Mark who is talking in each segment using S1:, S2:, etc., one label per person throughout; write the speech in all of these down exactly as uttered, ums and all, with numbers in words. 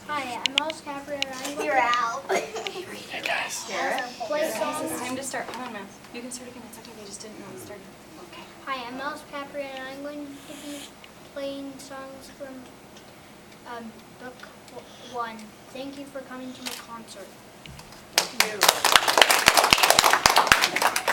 S1: Hi, I'm Alice Capri and I'm
S2: You're out.
S3: Hey guys.
S1: play songs.
S4: It's time to start. Hold on, man. You can start again. It's okay. They just didn't know it started. Okay.
S1: Hi, I'm Alice Capri and I'm going to be playing songs from um, book one. Thank you for coming to my concert.
S3: Thank you.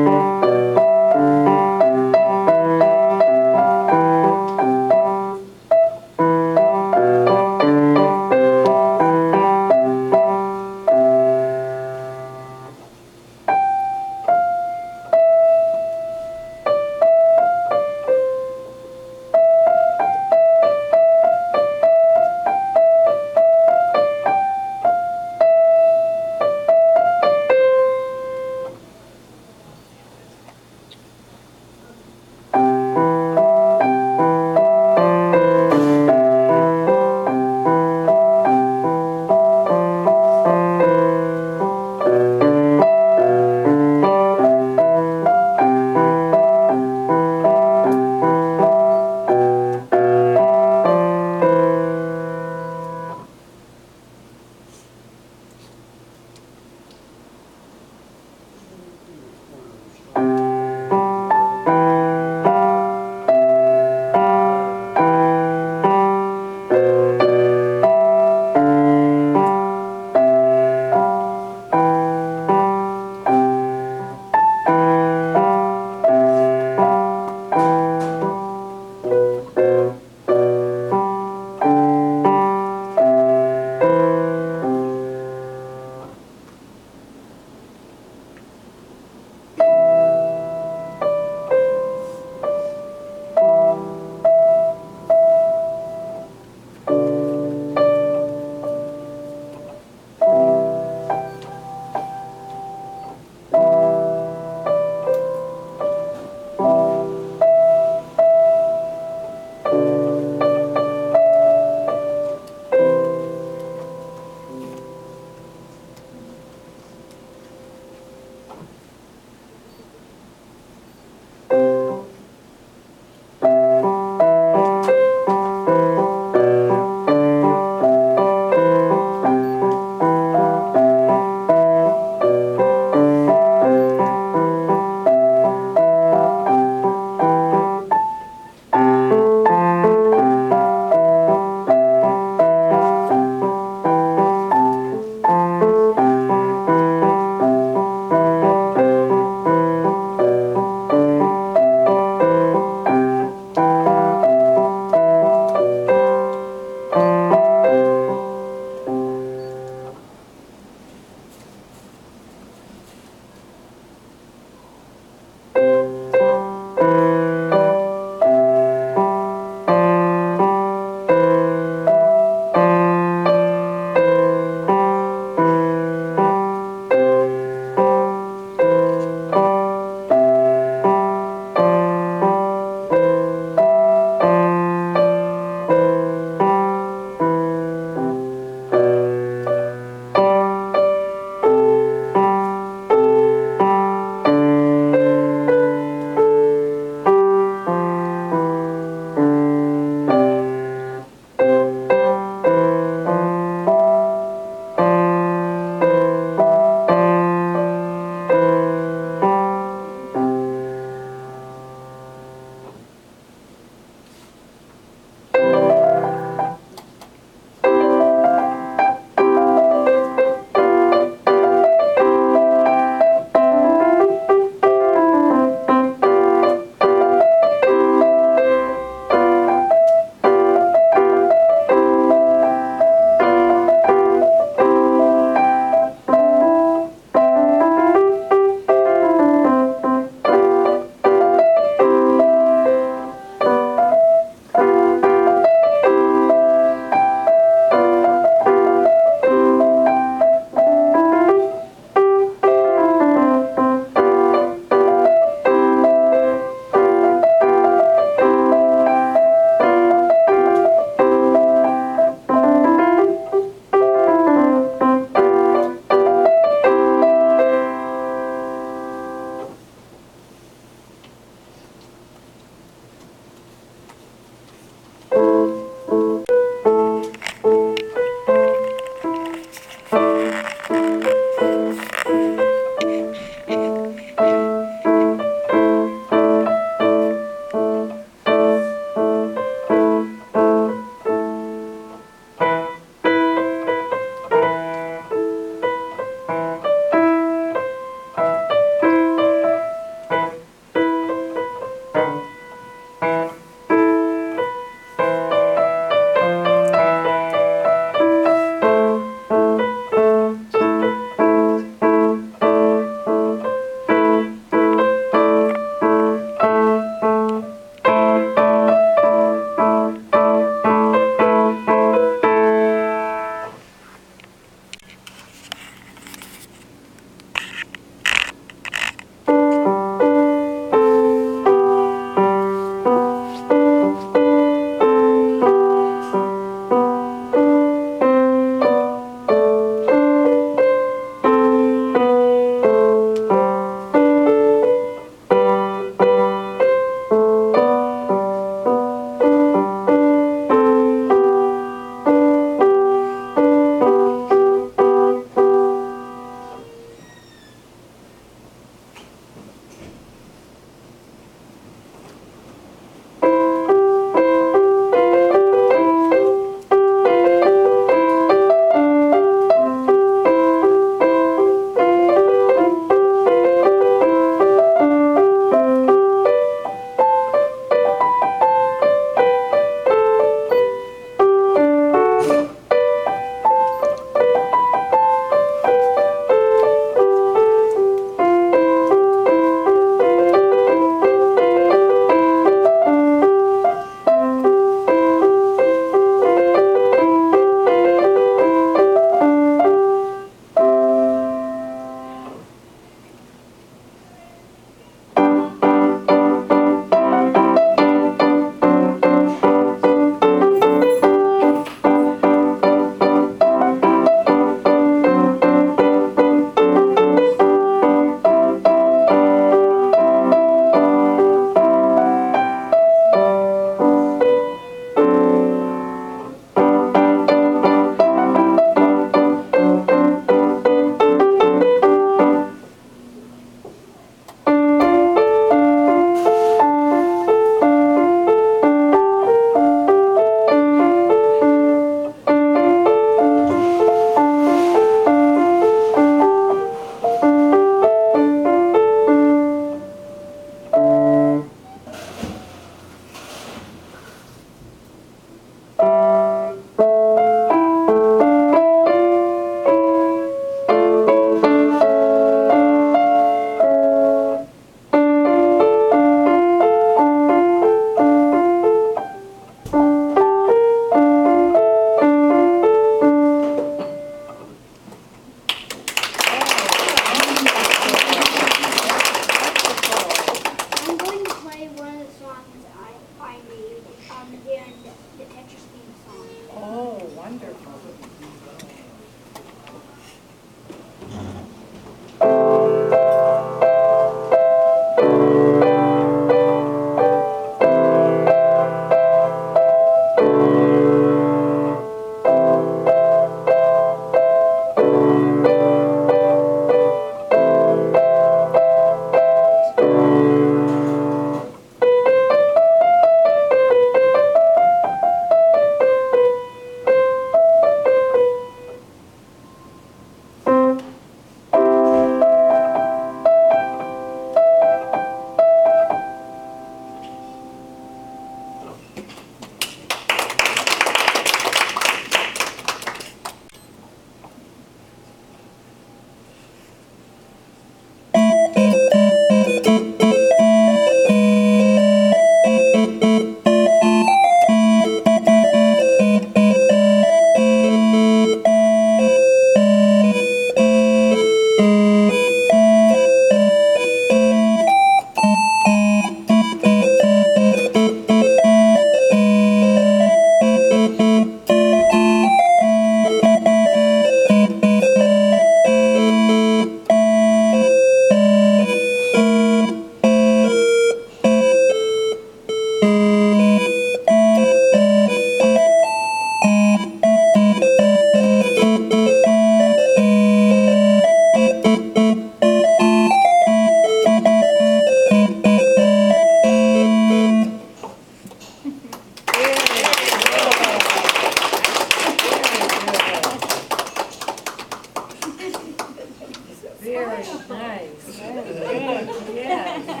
S2: Very nice. Very good. Yeah.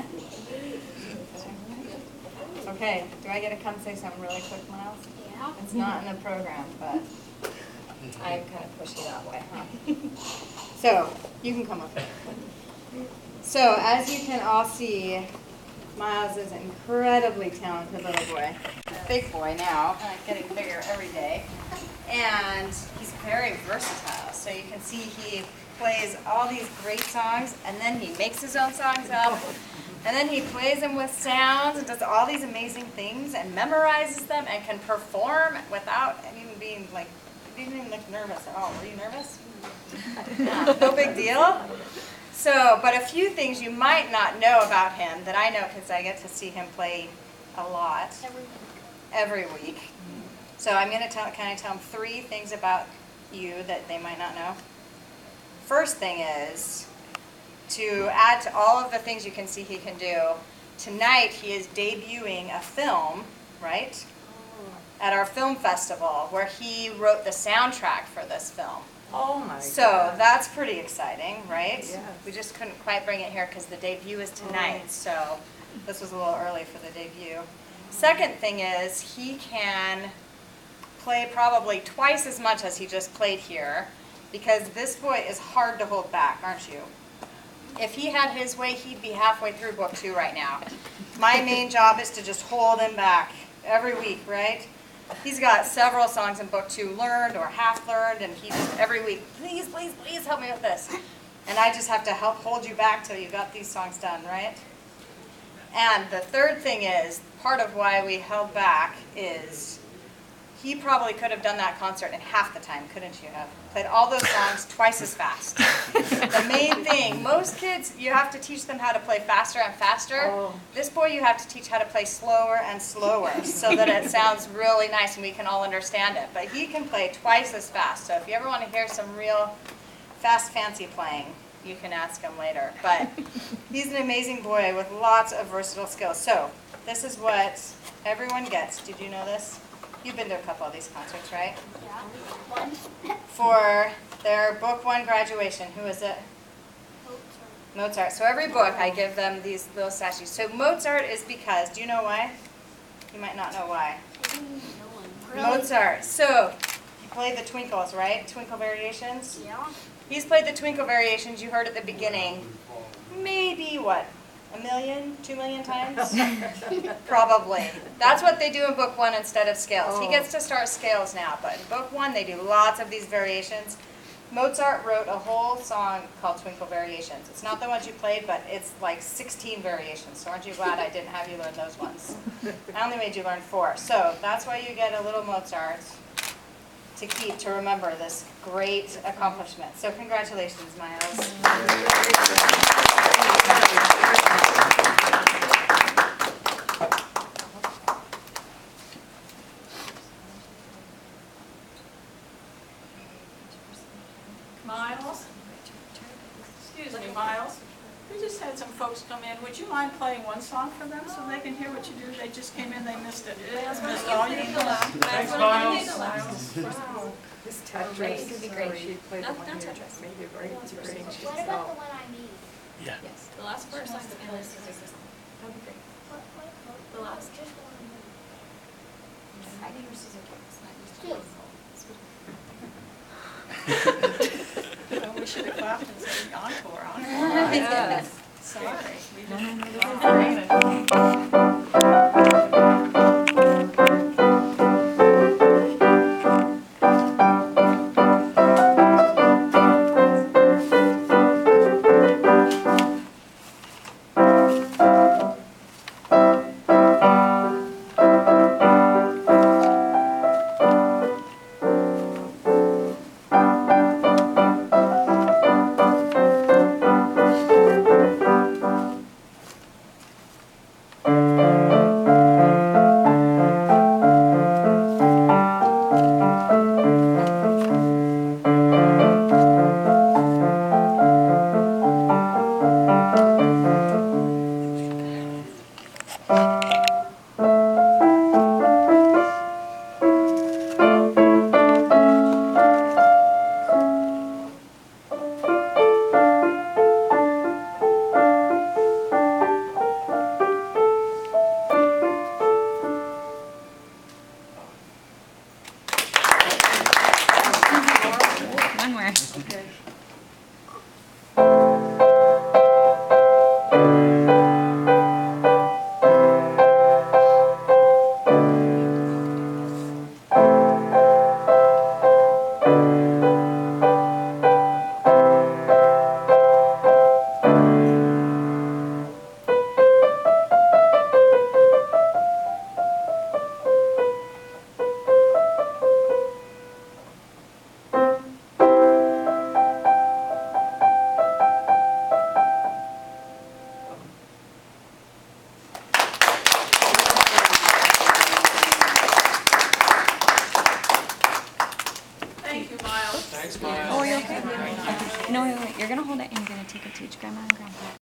S3: Okay, do I get to come say something really quick, Miles?
S1: Yeah.
S3: It's not in the program, but I'm kind of pushy that way, huh? So, you can come up here. So, as you can all see, Miles is an incredibly talented little boy. Big boy now, uh, getting bigger every day. And he's very versatile. So you can see he plays all these great songs, and then he makes his own songs up, and then he plays them with sounds and does all these amazing things and memorizes them and can perform without even being like, he didn't even look nervous at all. Were you nervous? Yeah, no big deal. So, but a few things you might not know about him that I know because I get to see him play a lot
S1: Every week.
S3: every week. So I'm going to tell, kind of tell them three things about you that they might not know. First thing is, to add to all of the things you can see he can do, tonight he is debuting a film, right, at our film festival where he wrote the soundtrack for this film.
S2: Oh my
S3: So
S2: God.
S3: that's pretty exciting, right?
S2: Yes.
S3: We just couldn't quite bring it here because the debut is tonight,
S2: Oh.
S3: so this was a little early for the debut. Second thing is he can play probably twice as much as he just played here because this boy is hard to hold back, aren't you? If he had his way, he'd be halfway through book two right now. My main job is to just hold him back every week, right? He's got several songs in book two learned or half learned, and he just every week, please, please, please help me with this. And I just have to help hold you back till you got these songs done, right? And the third thing is, part of why we held back is he probably could have done that concert in half the time, couldn't you have? Played all those songs twice as fast. The main thing, most kids, you have to teach them how to play faster and faster.
S2: Oh.
S3: This boy, you have to teach how to play slower and slower so that it sounds really nice and we can all understand it. But he can play twice as fast. So if you ever want to hear some real fast, fancy playing, you can ask him later. But he's an amazing boy with lots of versatile skills. So this is what everyone gets. Did you know this? You've been to a couple of these concerts, right?
S1: Yeah. One.
S3: For their book one graduation, who is it? Mozart. So every book, I give them these little statues. So Mozart is because, do you know why? You might not know why.
S1: Really?
S3: Mozart. So he played the Twinkles, right? Twinkle Variations.
S1: Yeah.
S3: He's played the Twinkle Variations you heard at the beginning. Maybe what? A million? Two million times? Probably. That's what they do in book one instead of scales. He
S2: Oh.
S3: gets to start scales now, but in book one they do lots of these variations. Mozart wrote a whole song called Twinkle Variations. It's not the ones you played, but it's like sixteen variations. So aren't you glad I didn't have you learn those ones? I only made you learn four. So that's why you get a little Mozart to keep, to remember this great accomplishment. So congratulations, Miles.
S5: Miles? Excuse me, Miles. We just had some folks come in. Would you mind playing one song for them so they can hear what you do? They just came in, they missed it. They missed all your
S4: Thanks,
S5: Miles.
S2: Wow. This Tetris.
S4: Great, it could be great.
S2: She played
S4: Not-
S2: the one
S4: not
S2: you
S4: Tetris.
S2: made it right.
S4: What
S2: Great.
S1: What
S2: So-
S1: about the one I made?
S4: Yes, the last four songs in this is this song. That would be great.
S1: What, what, what?
S4: The last.
S1: Just one.
S4: I think it was Suzuki. It's not used to
S1: Two.
S5: Oh, we should have clapped and said encore, encore.
S2: Yes.
S5: Sorry. We
S2: No,
S5: didn't-
S2: no, no, this is great.
S1: Thank
S4: you're gonna hold it and you're gonna take it to each grandma and grandpa.